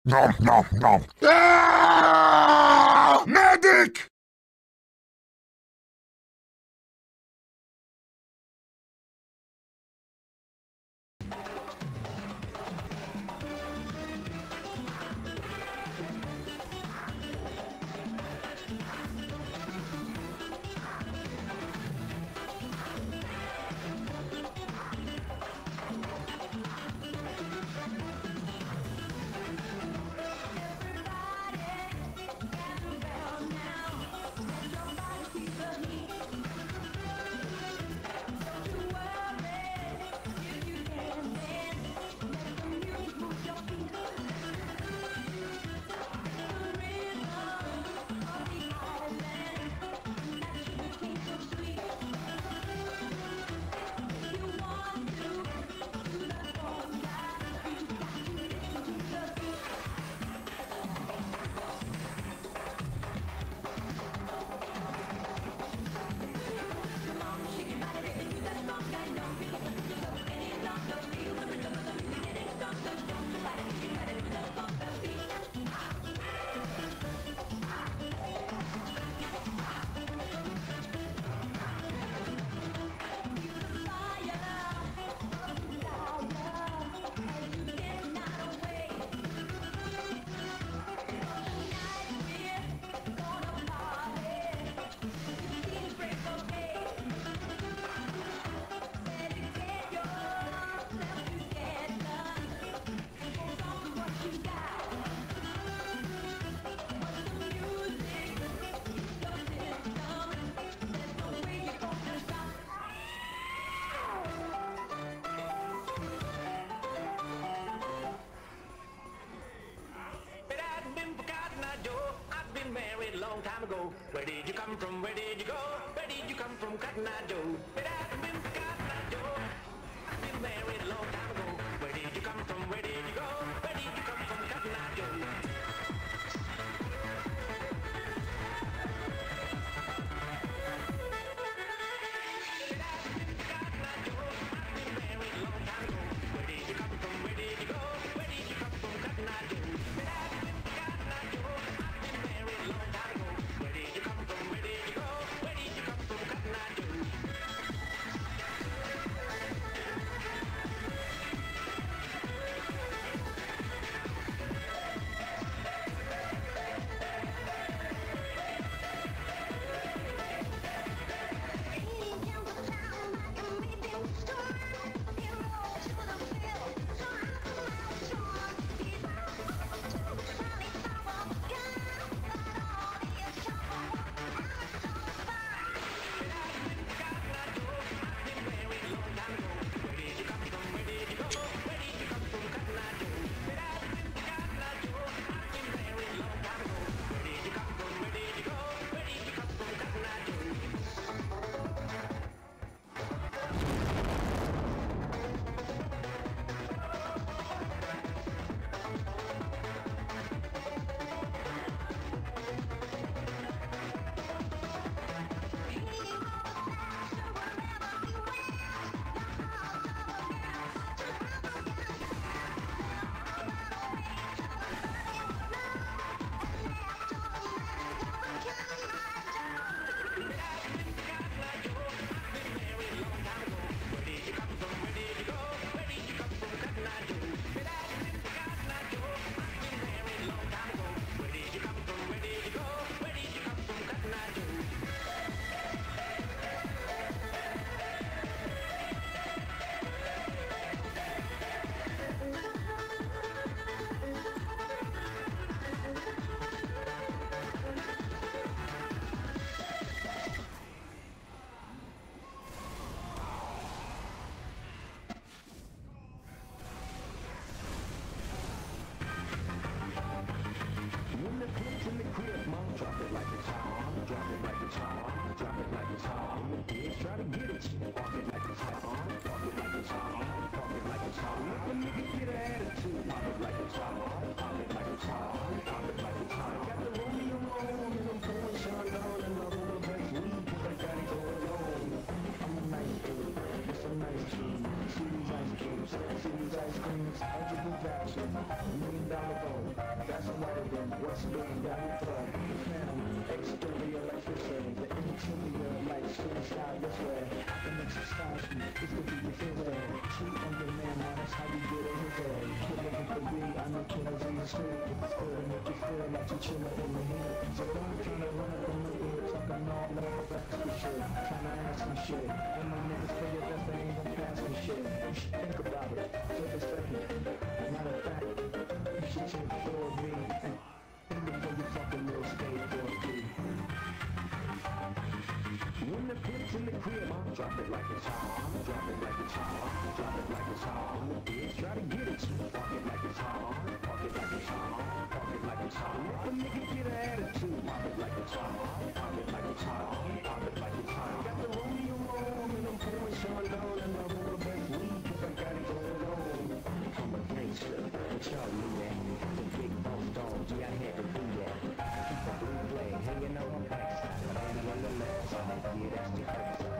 Nom nom nom. Medic! Long time ago. Where did you come from? Where did you go? Where did you come from, Cotton Eye Joe? But I've been Cotton Eye Joe. I've been married a long time ago. Where did you come from? Where did you go? Where did you come from, Cotton Eye Joe? Cities ice creams, $100 million bowl. big got fuck. The phantom, exterior like fish eggs. The interior like suicide this way. I can exercise you, this could be your phys ed. Cheat on your man, now that's how you get it his ed. Quit looking for me, I know killers in the street. It'll make you feel like you're chilling in the heat. So don't try to run up on the hood, talking all that extra shit. Trying to ask me shit. When my niggas play your best, they ain't gon' pass me shit. You should think about it, take a second. Matter of fact, you should take 4B and think before you fucking little skateboard dude. When the pimp's in the crib, I'll drop it like it's hot. Drop it like it's hot. Drop it like it's hot. Bitch, try to get it. Park it like it's hot. Park it like it's hot. Park it like it's hot. If a nigga get an attitude, pop it like it's hot. Pop it like it's hot. Pop it like it's hot. Got the rodeo on and I'm pouring Sean down and I'm on the best weed 'cause I got it going on. I'm a gangster, but y'all knew that. The big boss dog, yeah, I had to do that. Keep a blue flag hanging on my backside, landing on the left side. Yeah, that's the first side.